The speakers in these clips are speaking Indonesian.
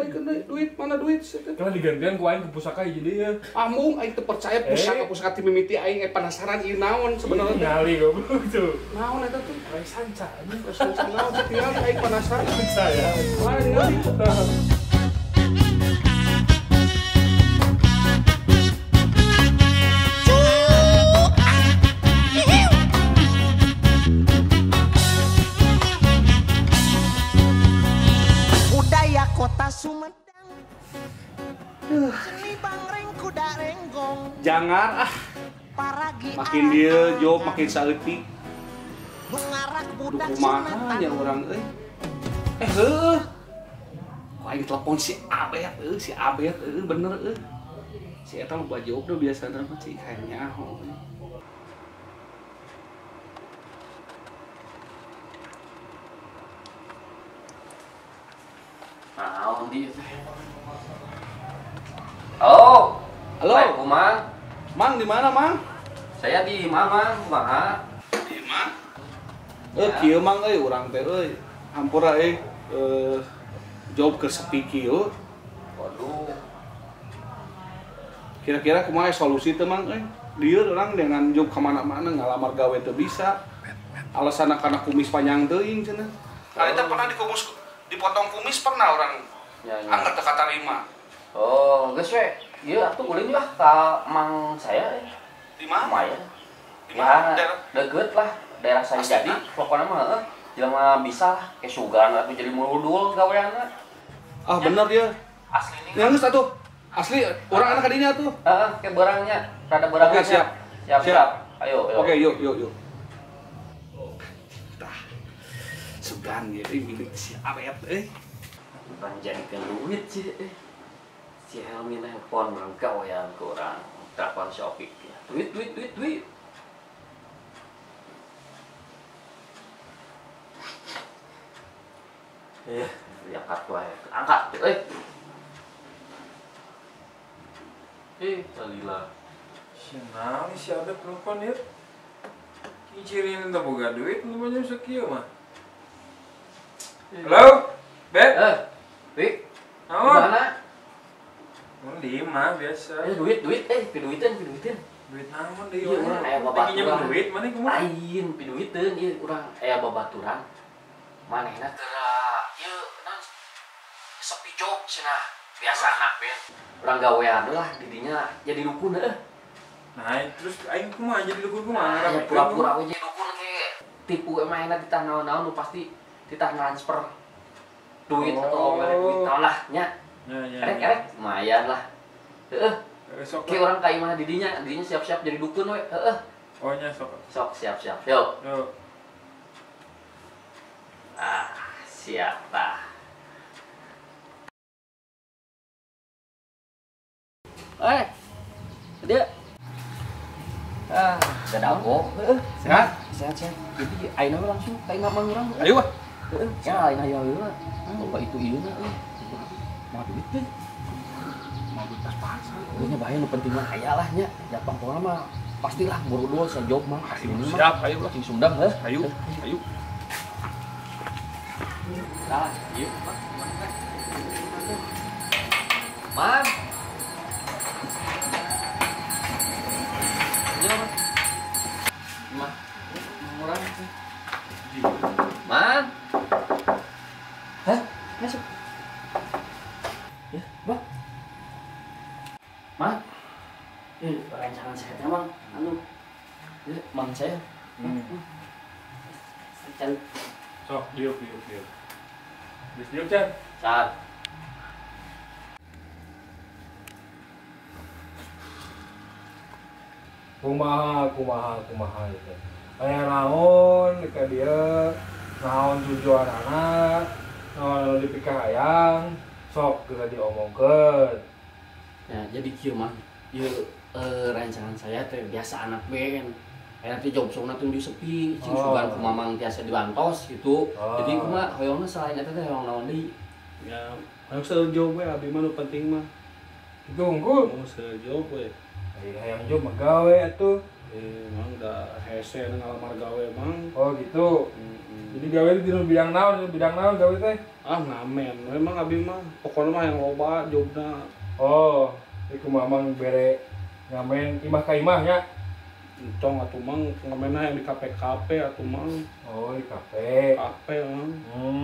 duit mana duit? Karena digantian ku aing ke pusaka jadi ya. Amung aing teu percaya pusaka ti mimiti aing penasaran ieu naon sebenarnya. Ngali goblok tuh. Naon eta tuh? Rai sanca anjing. Sanca naon tinggal aing penasaran. Saya. Mari ngali. Kota Sumedang seni bangreng kuda renggong Jangan paragi makin dia jawab makin saeutik. ngarak budak Kumaha nya urang euy. Heuh. Ku aing telepon si Abet bener euy. Si eta lupa jawab do biasana mah cik kayaknya Naon di teh? Halo. Halo. Baik, Mang. Mang di mana, Mang? Saya di Mamang, kumaha? Di mana? Kieu Mang euy urang teh euy. Hampura job ke sepi kieu. Waduh. Kira-kira kumaha solusi teh Mang euy? Dieu urang dengan job ka mana-mana ngalamar gawe teu bisa. Alasanna kana kumis panjang teuing cenah. Nah, eta pernah dipotong kumis pernah orang. Ya, ya. Angkat teu katarima. Oh, geus we. Ieu atuh ulin lah ka Mang saya. Di mana? Lumayan. Di mana? Ya, deket lah daerah saya jadi. Pokoknya mah heeh. Jelema bisa lah ke sugan atuh jadi muludul gaweanna. Ah bener dia. Asli nih. Ya geus atuh. Asli orang anak kadinya tuh. Heeh, ke berangnya. Rada berangnya. Oke, siap. Siap. Ayo. Oke, yuk. Tah. Sugan jadi milik si Abet Bukan jadikan duit sih. Si Helmi nelpon orang gawean ke orang telepon Shopee. Duit. Angkat wae. Angkat. Salila. Senang si ada telepon ya. Kicirin entah boga duit nu banyak sakieu mah. Halo? Bet? Wik. Naon? Gimana? Mun di mah biasa. Duit. Piduitin. Duit naon deui? Iya, urang aya babaturan. Pinjam duit mana kumaha? Lain piduiteun ieu urang aya babaturan. Manehna teu ieu naon sepi job cenah. Biasana ben. Urang gawean lah di dinya jadi dukun heuh. Nah, terus aing kumaha jadi dukun kumaha? Ya pura-pura we jadi dukun ke tipu manehna ditah naon-naon nu pasti ditah transfer duit atau duit lah nya. Ya. Erek lumayan lah. Heeh. Sok. Ki urang ka imah di dinya siap-siap jadi dukun we. Heeh. Oh nya sok. Sok siap-siap. Yuk. Yo. Siap lah. Dia. Gadago. Sehat? Sehat. Jadi ayeuna langsung ka imah urang. Ayo wah. Ya, ayeuna loba itu ieu na. Mau duit teh. Mau duit pas-pasan. Nya bahaya nu penting mah aya lah nya. Da pangkona mah pastilah buru-buru saya job mah. Siap, ayo lah. Sing Sundang heh. Ayo. Nah, yuk. Man. Iya, Man. Mah. Murah. Man. Hah? Masuk. Ya, Bang. Man. Rancangan saya Mang. Mang saya. Cari. Sok, diuk. Bis diuk Chan. Saat. Kumaha itu. Aya naon ka dieu? Naon tujuan anak? Naon dipikah hayang? Sok geus diomongkeun. Ya, jadi kieu mah. Ieu rancangan saya teh biasa anak band. Nanti job sona teh sepi, cing sugan ku mamang tiasa dibantos gitu. Jadi kumaha hoyongna selain eta teh hoyong naon deui? Ya, harus sejob we abi mah nu penting mah. Itu unggul. Mau sejob we. Hayang job mah gawe atuh. Emang udah hese ngalamar gawe emang. Oh gitu. Jadi gawe di bidang naon gawe teh? Ah ngamen, memang abi mah pokoknya mah yang loba jobna. Oh, iku mamang bere ngamen imah ka imah nya. Entong atuh mang ngamenna yang di kafe atuh mang. Oh, di kafe. Kafe mang.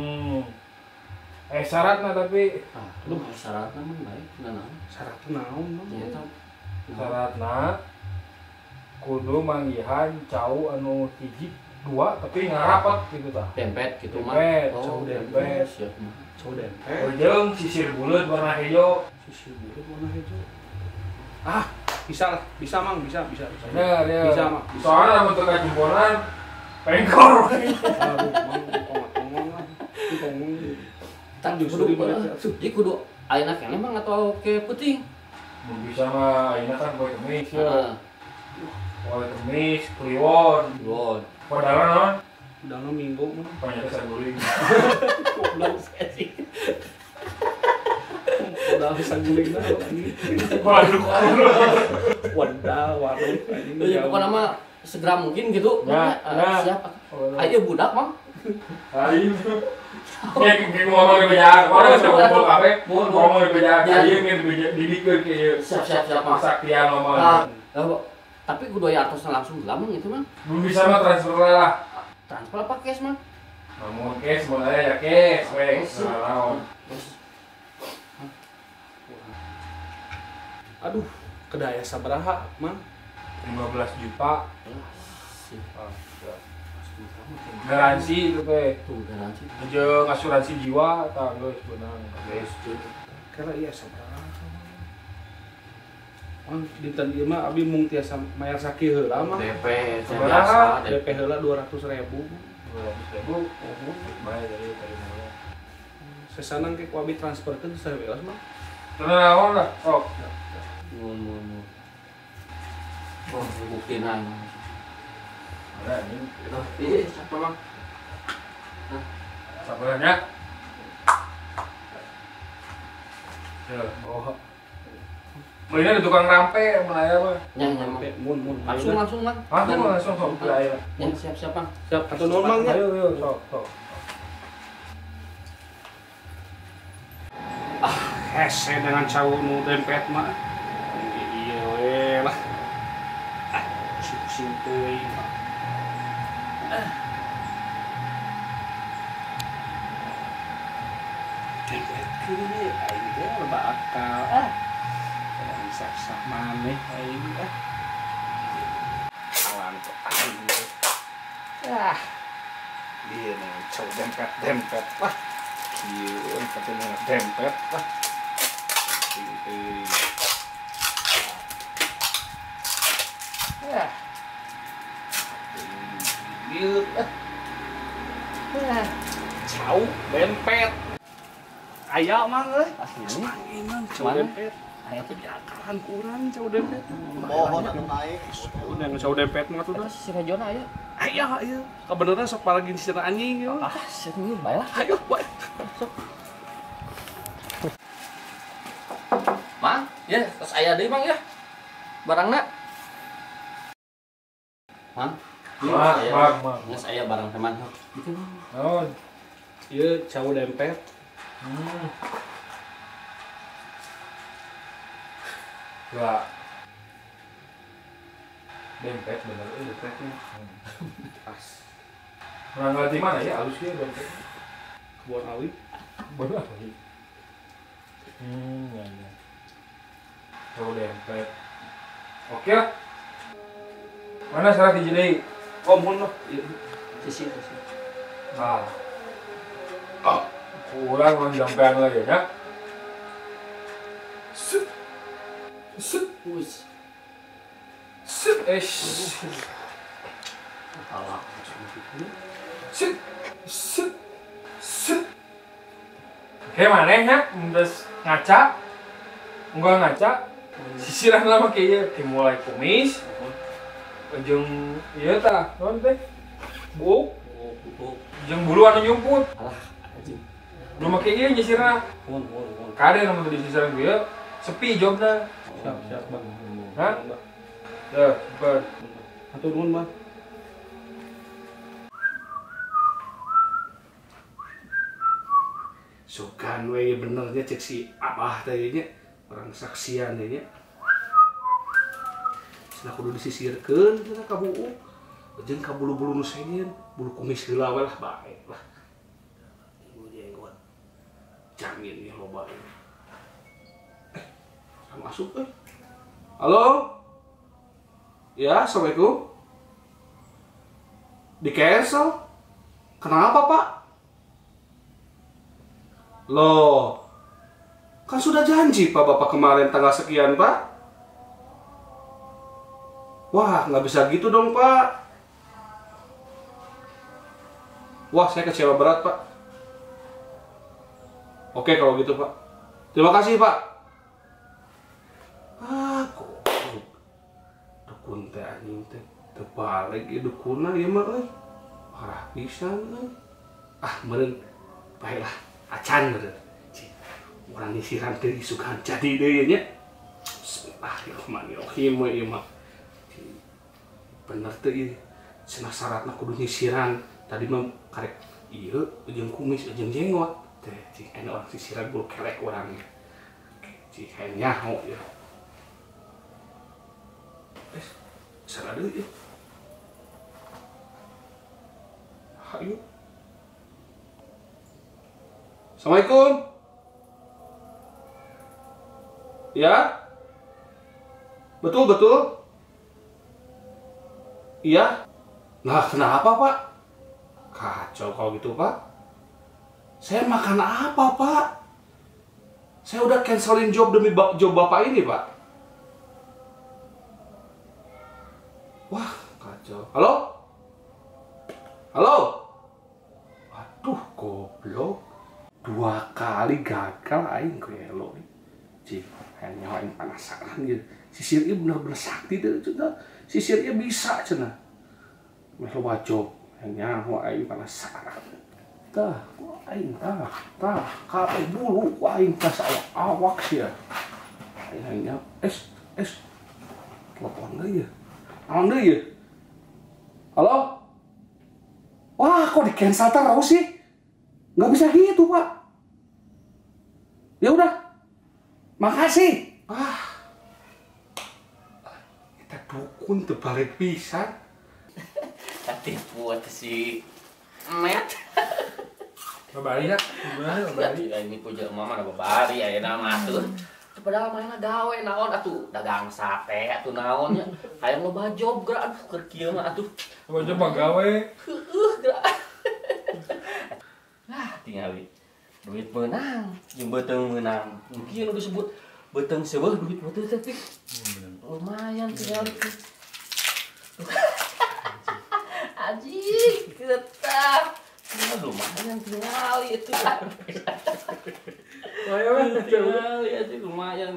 Syaratna tapi Lu syaratnya mah baik, naon? Syaratna naon mang? Ya eta. syaratna kudu manggihan cau anu hiji dua tapi ngarapat gitu tah. Dempet gitu mah. Dempet, Oh, cau dempet. Siap mah. Cau dempet. Jeung sisir buleut warna hejo. Sisir bulet warna hijau. Ah, bisa lah, bisa mang, bisa. Bener ya. Bisa mah. Soalnya untuk kajumponan pengkor. Aduh, mang ngomong lah. Ngomong. Tak Justru kudu di balik. jadi kudu ayeuna keneh mah atau ke peuting. Mun bisa mah ayeuna kan poe Kemis ya. Heeh. Poe Kemis, Kliwon. Lord. Padahal naon? Udah minggu mah. Banyak saguling. Goblok sih. Udah bisa guling dah lagi. Waduh. Wadah, warung. Ya pokoknya mah segera mungkin gitu. Ya, ya. Siap. Ayo budak mah. Ayo. Kayak ngomong di beja, orang bisa ngumpul kafe, ngomong di beja, ayo didikeun ke ieu. Siap mah. Saktian ngomong. Tapi kudu aya artosna langsung gelam gitu mah. Belum bisa mah transfer lah. Transfer apa cash mah? Ngomong cash, mau ya cash, wes. Naon. Aduh, kedaya sabaraha, Mang? 15 juta. Garansi itu teh. Tuh garansi. Jeung asuransi jiwa tah geus beunang. Geus. Kira iya sabaraha. Mang dinten ieu mah abi mung tiasa mayar sakieu heula mah. DP Sabaraha? biasa. DP heula 200.000. 200.000. Bayar dari mulai. Sesanang ke ku abi transferkeun 11 mah. Naon lah, sok. Mun. Oh, bukti nang. Ada ini. Ih, siapa mah? Sabarnya. Ya, oh. Mainnya di tukang rampe menaya mah. Nyang. Mun. Langsung Mang. Langsung sok ke air. Yang siap Mang. Siap atuh nuhun Mang nya. Ayo sok. Hese dengan cau nu dempet mah. Iya we lah. Sim teuing. Dempet kieu aing teh loba akal. Yang sah-sah maneh aing Awan kok aing teh. Dia nih cau dempet lah. Kieu katanya dempet lah. Cau dempet. Aya mang euy. Aslinya. Emang cau Mana? dempet. Aya teh Akalan kurang cau dempet. Pohon anu naik. Udah cau dempet mah tuh. terus si Rejona aya. Aya. Kabeneran sok paragin sira anjing yo. Serius bae lah. Ayo bae. Mang, ya, terus aya deui Mang ya. Barangna. Mang. Mang. Geus aya barang teman. Gitu Mang. Naon? Ieu cau dempet. Lah. Dempet bener dempetnya. Pas. Berangkat di mana ya? Halus dia dempet. Kebun awi. Bener apa sih? Ya. Cau dempet. Oke lah. Mana syarat hiji deui? Oh mun mah. Sisi. Nah. Kurang orang jampean lagi ya. Set. Wis. Kalah. Set. Kayak mana ya? Terus ngaca. Enggak ngaca. Sisiran lama kayak mulai kumis. Ujung iya tah, non teh. Buk. Jeung bulu anu nyumput. Alah, anjing. Belum make ieu nyisirna. Mun. Kade nu tadi sisiran gue sepi jobna. Siap Bang. Hah? Tuh, ber. Hatur nuhun mah. Sukan we benernya cek si Abah teh nya. Orang saksian nya. Cenah kudu disisirkeun cenah ka buuk. Jeung ka bulu-bulu nu sengin, bulu kumis heula we lah bae lah. Ibu jenggot. Jamin nih loba ini. Masuk Halo? Ya, Assalamualaikum. Di cancel? Kenapa, Pak? Loh, kan sudah janji Pak Bapak kemarin tanggal sekian, Pak. Wah, nggak bisa gitu dong, Pak. Wah, saya kecewa berat, Pak. Oke, kalau gitu, Pak. Terima kasih, Pak. Kok dukun teh anjing teh terbalik ya dukuna ya mah euy. Parah pisan euy. Meureun baiklah acan meureun. Urang nyisiran teh isukan jadi deui nya. Bismillahirrahmanirrahim ieu mah. Bener teh ieu. Cenah syaratna kudu nyisiran. Tadi mah karek ieu jeung kumis jeung jenggot. Teh cing aya orang sisiran bulu kelek urang. Cing aya nyaho ya. Salah dulu ya. Ayo. Assalamualaikum. Ya. Betul. Iya. Nah, kenapa, Pak? Kacau kalau gitu, Pak. Saya makan apa, Pak? Saya udah cancelin job demi job Bapak ini, Pak. Wah, kacau. Halo? Aduh, goblok. 2 kali gagal aing ku elo. Cik, hanya aing penasaran gitu. Sisirnya bener-bener sakti deh, cenah. Sisirnya bisa cenah. Meh loba job, hanya aing penasaran. Tah, aing tah, kape bulu aing tah saya awak sia. Hanya telepon deui ya. Naon deui ya? Halo? Wah, kok di-cancel terus sih? Nggak bisa gitu, Pak. Ya udah. Makasih. Kita dukun terbalik pisan. Katipu atuh si Met. Babari ya? Babari. Ini puja mama ada babari ayeuna mah atuh. Padahal mana gawe naon atuh dagang sate atuh naonnya hayang loba job geura aduh keur kieu mah atuh Coba gawe. geura tingali duit menang jeung beuteung menang mungkin udah disebut beuteung seueuh duit beuteung tapi lumayan tingali anjing tetap lumayan tingali itu lumayan.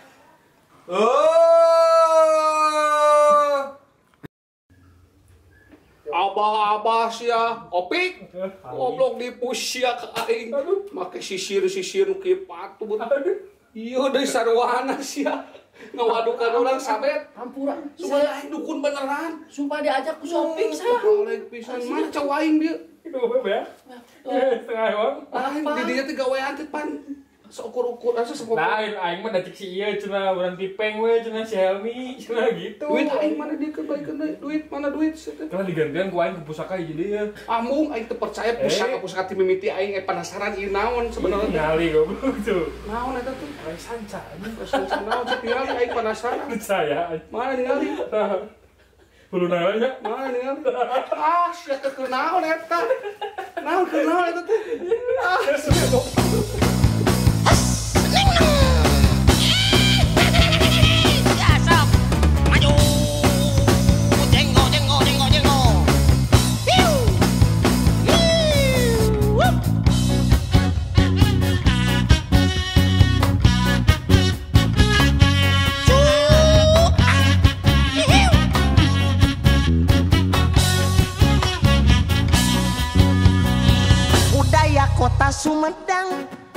Abah sia, opik. Goblok dipush sia ka aing. Make sisir nu kieu patu beut. Ieu deui sarwana sia. Ngawadukan urang sabet. Hampura. Supaya aing dukun beneran. Sumpah diajak ku shopping saya. Balik pisan mah cowok aing dieu. Itu apa ya? Setengah uang. Aing di dieu teh gawean teh pan. Seukur-ukur asa sepuluh. Lain aing mah dacik si ieu cenah urang tipeng we cenah si Helmi cenah gitu. Duit aing mana dikeun baikeun deui? Duit mana duit? Kan digantian ku aing ke pusaka hiji deui. Amung aing teu percaya pusaka ti mimiti aing penasaran ieu naon sebenarnya. Ningali goblok tuh. Naon eta tuh? Aing sanca anjing. Sanca naon cek ningali aing penasaran. Percaya. Mana ningali? Hulu nanya. Mana ningali? Sia teu naon eta. Naon eta teh? Sia Budaya kota Sumedang